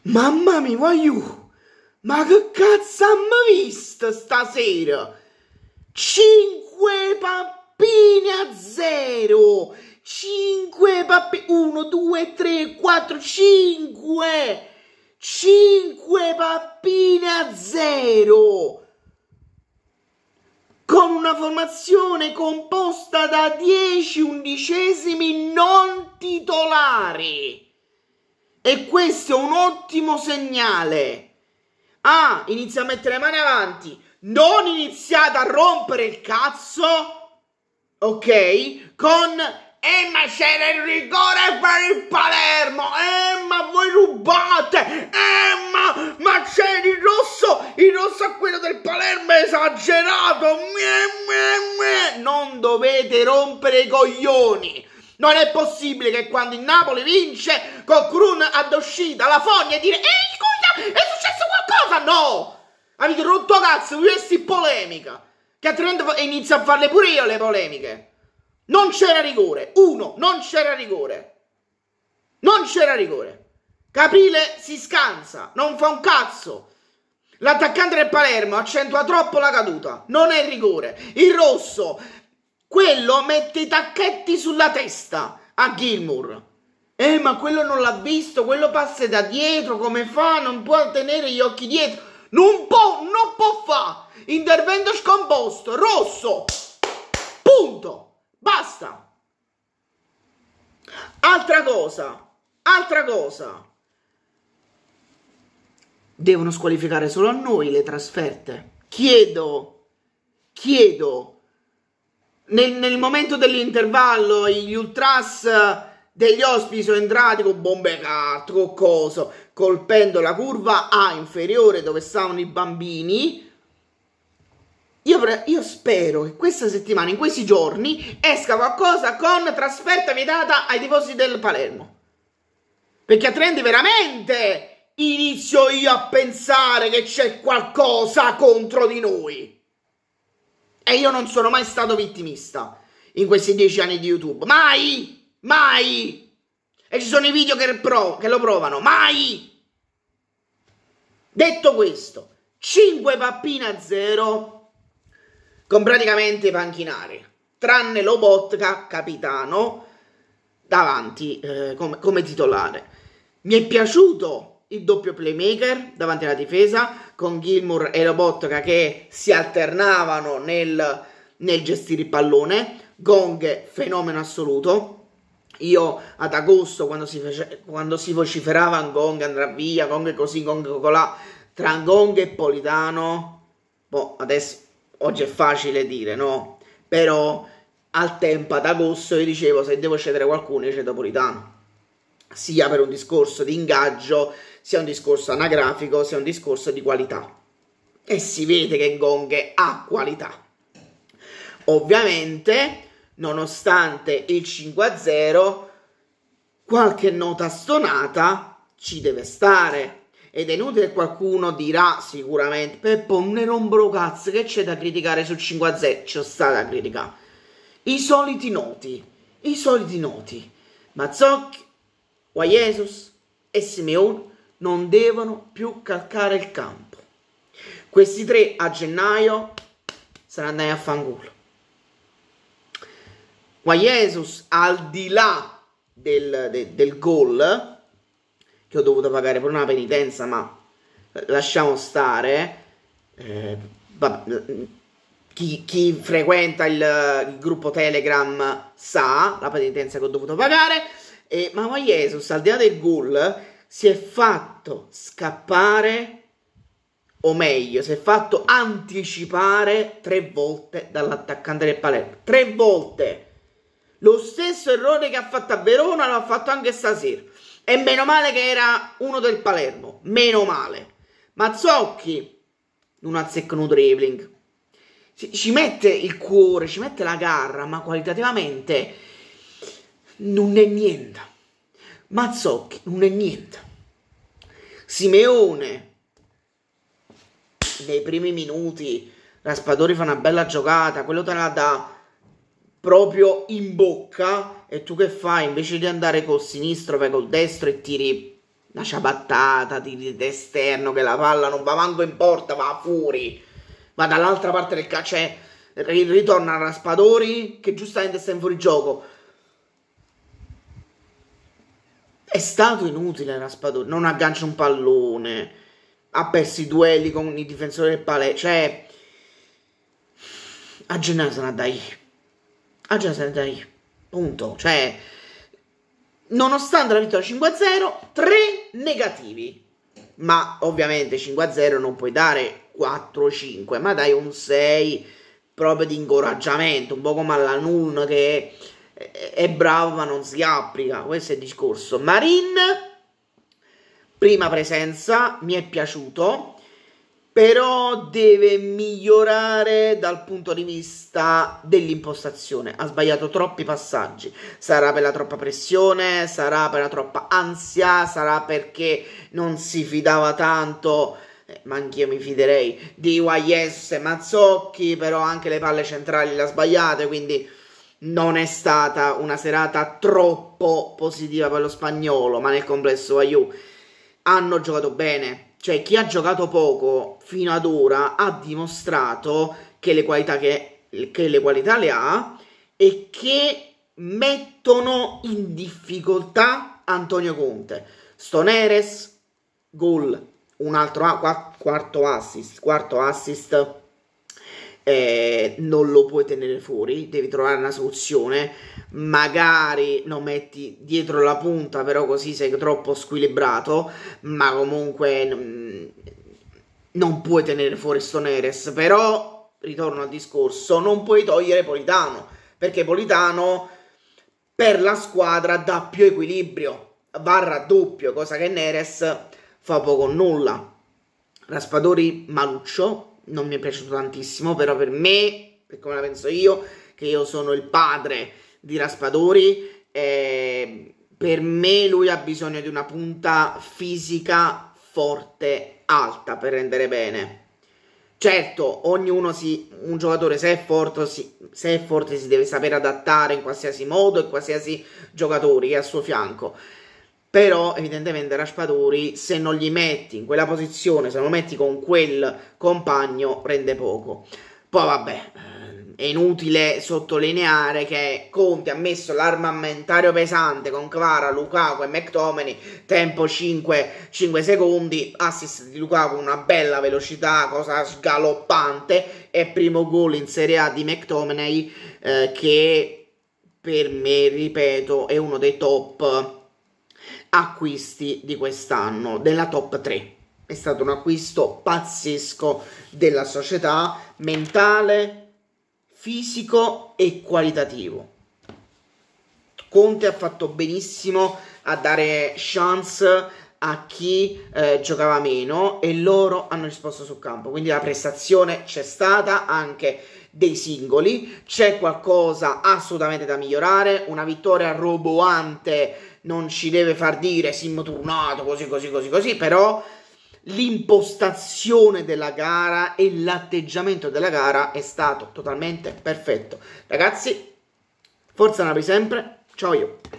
Mamma mia, voglio. Ma che cazzo hanno visto stasera? 5 pappini a 0. 5 pappini. 1, 2, 3, 4, 5. 5 pappini a 0. Con una formazione composta da 10 undicesimi non titolari. E questo è un ottimo segnale. Ah, inizia a mettere le mani avanti. Non iniziate a rompere il cazzo, ok? Con ma c'era il rigore per il Palermo. Ma voi rubate. Ma c'era il rosso a quello del Palermo è esagerato. Non dovete rompere i coglioni. Non è possibile che quando il Napoli vince con Crun ad uscita la fogna e dire scusa, è successo qualcosa? No! Avete rotto cazzo, questa polemica. Che altrimenti inizio a farle pure io le polemiche. Non c'era rigore. Non c'era rigore. Non c'era rigore. Caprile si scansa, non fa un cazzo. L'attaccante del Palermo accentua troppo la caduta. Non è rigore. Il rosso, quello mette i tacchetti sulla testa a Gilmour. Ma quello non l'ha visto, quello passa da dietro, come fa? Non può tenere gli occhi dietro. Non può fa. Intervento scomposto, rosso. Punto. Basta. Altra cosa. Devono squalificare solo a noi le trasferte. Chiedo. Nel momento dell'intervallo gli ultras degli ospiti sono entrati con bombe carte, con coso, colpendo la curva A inferiore dove stavano i bambini. Io spero che questa settimana, in questi giorni, esca qualcosa con trasferta vietata ai tifosi del Palermo. Perché altrimenti veramente inizio io a pensare che c'è qualcosa contro di noi. E io non sono mai stato vittimista in questi 10 anni di YouTube. Mai! E ci sono i video che lo provano. Mai! Detto questo, 5 pappine a 0 con praticamente i panchinari, tranne Lobotka, capitano, davanti come titolare. Mi è piaciuto il doppio playmaker davanti alla difesa, con Gilmour e Lobotka che si alternavano nel gestire il pallone. Gong, fenomeno assoluto. Io ad agosto, quando si vociferava Gong andrà via, Gong così, Gong colà, tra Gong e Politano, adesso, oggi è facile dire, no? Però al tempo, ad agosto, io dicevo, se devo cedere qualcuno, io cedo Politano. Sia per un discorso di ingaggio, sia un discorso anagrafico, sia un discorso di qualità. E si vede che Gong ha qualità. Ovviamente, nonostante il 5-0, qualche nota stonata ci deve stare. Ed è inutile che qualcuno dirà sicuramente Peppo, non ne rompo cazzo, che c'è da criticare sul 5-0? C'è sta da criticare. I soliti noti. Mazzocchi, Jesus e Simeone non devono più calcare il campo. Questi tre a gennaio saranno andati a fanculo. Jesus, al di là del gol, che ho dovuto pagare per una penitenza, ma lasciamo stare. Chi frequenta il gruppo Telegram sa la penitenza che ho dovuto pagare. Ma Jesus, al di là del gol, si è fatto scappare, o meglio, si è fatto anticipare 3 volte dall'attaccante del Palermo. 3 volte. Lo stesso errore che ha fatto a Verona l'ha fatto anche stasera. E meno male che era uno del Palermo. Meno male. Mazzocchi non azzecca un dribbling. Ci mette il cuore, ci mette la garra, ma qualitativamente non è niente. Mazzocchi non è niente. Simeone nei primi minuti Raspadori fa una bella giocata, quello te la dà proprio in bocca, e tu che fai? Invece di andare col sinistro vai col destro e tiri una ciabattata, tiri d'esterno che la palla non va manco in porta, va fuori, va dall'altra parte del calcio, cioè ritorna a Raspadori che giustamente sta in fuorigioco. È stato inutile Raspadori, non aggancia un pallone, ha perso i duelli con i difensori del Palais, cioè a gennaio se ne dai, a gennaio se ne dai, punto, cioè nonostante la vittoria 5-0, 3 negativi, ma ovviamente 5-0 non puoi dare 4-5, ma dai un 6 proprio di incoraggiamento, un po' come alla Nun che è bravo ma non si applica, questo è il discorso. Marin, prima presenza, mi è piaciuto, però deve migliorare dal punto di vista dell'impostazione, ha sbagliato troppi passaggi, sarà per la troppa pressione, sarà per la troppa ansia, sarà perché non si fidava tanto, ma anch'io mi fiderei, di Guayes e Mazzocchi, però anche le palle centrali le ha sbagliate, quindi non è stata una serata troppo positiva per lo spagnolo, ma nel complesso Ayew hanno giocato bene. Cioè, chi ha giocato poco fino ad ora ha dimostrato che le qualità le ha e che mettono in difficoltà Antonio Conte. Stoneres, gol, un altro quarto assist, non lo puoi tenere fuori, devi trovare una soluzione, magari lo metti dietro la punta, però così sei troppo squilibrato, ma comunque non puoi tenere fuori Stoneres. Però ritorno al discorso, non puoi togliere Politano, perché Politano per la squadra dà più equilibrio, va a raddoppio, cosa che Neres fa poco o nulla. Raspadori maluccio, non mi è piaciuto tantissimo, però per me, per come la penso io, che io sono il padre di Raspadori, per me lui ha bisogno di una punta fisica forte, alta, per rendere bene. Certo, un giocatore se è forte si deve sapere adattare in qualsiasi modo e qualsiasi giocatore che è al suo fianco. Però evidentemente Raspadori, se non gli metti in quella posizione, se non lo metti con quel compagno, rende poco. Poi vabbè, è inutile sottolineare che Conte ha messo l'armamentario pesante con Kvara, Lukaku e McTominay, tempo 5 secondi, assist di Lukaku, una bella velocità, cosa sgaloppante, e primo gol in Serie A di McTominay, che per me, ripeto, è uno dei top acquisti di quest'anno, della top 3. È stato un acquisto pazzesco della società, mentale, fisico e qualitativo. Conte ha fatto benissimo a dare chance a chi giocava meno e loro hanno risposto sul campo, quindi la prestazione c'è stata, anche dei singoli, c'è qualcosa assolutamente da migliorare, una vittoria roboante non ci deve far dire sim turnato così, però l'impostazione della gara e l'atteggiamento della gara è stato totalmente perfetto. Ragazzi, forza Napoli sempre, ciao io.